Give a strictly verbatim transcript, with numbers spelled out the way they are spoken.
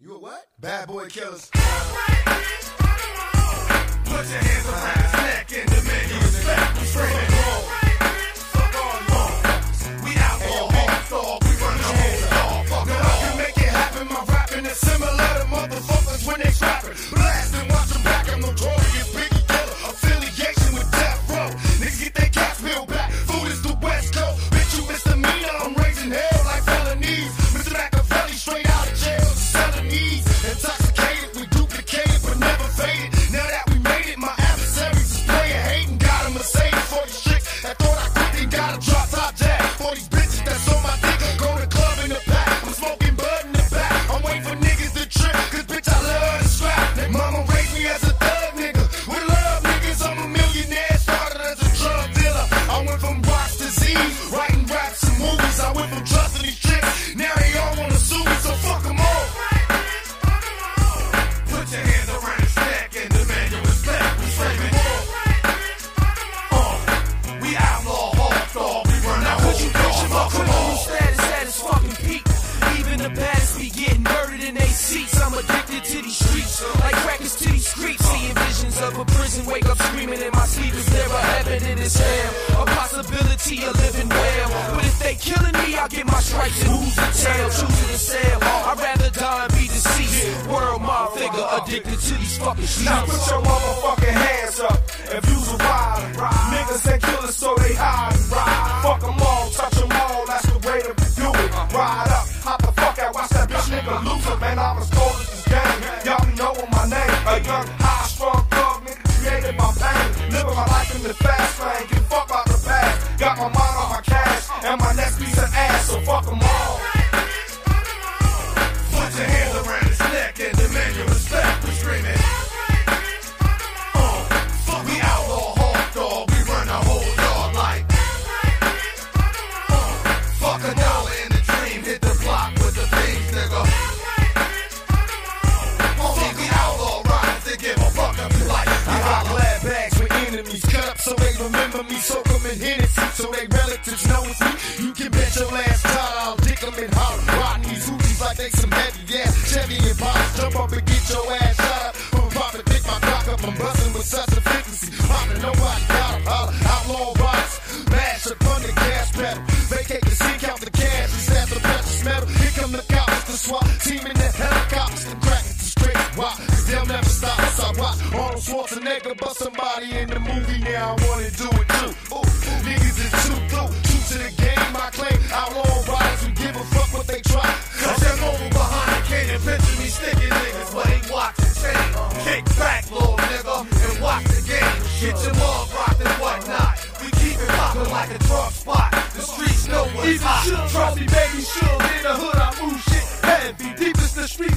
You a what? Bad boy killers. Put your hands around his neck and demand your respect. We screaming wrong. Fuck all you want. We outlaw, hardstyle, we run the whole dog. Fuck it all. You make it happen, my rapping is similar to motherfuckers when they scrapping. Blasting, watch them back, I'm notorious Biggie killer. Affiliation with Death Row. Niggas get their cash bill back. Food is the West Coast. Bitch, you misdemeanor, I'm raising hell like felonies. Mister Machiavelli straight out of jail, selling knees. Intoxicated, we duplicated, but never faded. Now that we made it, my adversaries is playing hating. Got a Mercedes for these chicks that thought I quit, they got a drop top jack. For these bitches that's on my dick, go to club in the back. I'm smoking bud in the back. I'm waiting for niggas to trip, cause bitch I love to scrap. Mama raised me as a thug nigga. With love niggas, I'm a millionaire. Started as a drug dealer. I went from rocks to Z's, writing raps and movies. I went from trusting these chicks. Now they all wanna sue me, so fuck them all. Put your hands around his neck and demand your respect. We screaming uh, we outlaw, hardstyle, we run that whole dog. Fuck them all. Status at its fucking peak. Even the baddest be getting murdered in they seats. I'm addicted to these streets, like crackers to these creeps. Seeing visions of a prison, wake up screaming in my sleep. It's never happened, it's hell. A possibility of living well. But if they killing me, I'll get my stripes and lose the tail. Choosing to sell, I'd rather die and be deceased. World my figure, addicted to these fucking streets. Now put your motherfucking hands up if you's a rider. Niggas ain't killers, so they hide and ride. Fuck them all, touch them all, that's the way to do it. Ride up, hop the fuck out, watch that bitch nigga lose it. Man, I'm as cold as this game. Y'all be knowin' my name. A young, high, strong thug nigga created by pain. Living my life in the fast lane, get fucked out the past. Got my mind on my cash, and my next piece of ass, so fuck them all. Put your hands around his neck and demand your respect. We screaming. Uh, fuck we outlaw, hardstyle, we run the whole yard like. Uh, fuck a dollar in the dream, hit the block with the things, nigga. Uh, we outlaw riders, they give a fuck up you like. I got glad bags with enemies, cut up so they remember me, soak them in Hennessy, so they relatives know it's me. You can bet your last time I'll dick them in holler, riding these hoochies like they some heavy ass Chevy and Pops. Jump up and get your ass shot up, from poppin', pick my cock up, I'm bustin' with such efficiency. Poppin', nobody got 'em, holler, outlaw riders, mash up on the gas pedal, vacate the scene, count the cash, and stab the precious metal. Here come the cops, the SWAT team in the helicopters, them crackers the straight why, cause they'll never stop us. I watch Arnold Schwarzenegger bust somebody in the movie, now I wanna do it too. Ooh, niggas is too through, true to the game, I claim. Outlaw riders who give a fuck what they try. Cause they're moving behind the cane and picture me sticking niggas, but ain't watching chain. Kick back, little nigga, and watch the game. Get your mug rocked and whatnot. We keep it poppin' like a drug spot. The streets know what's hot. Even Shook, trust me, baby, Shook. In the hood, I move shit heavy. Deep as the street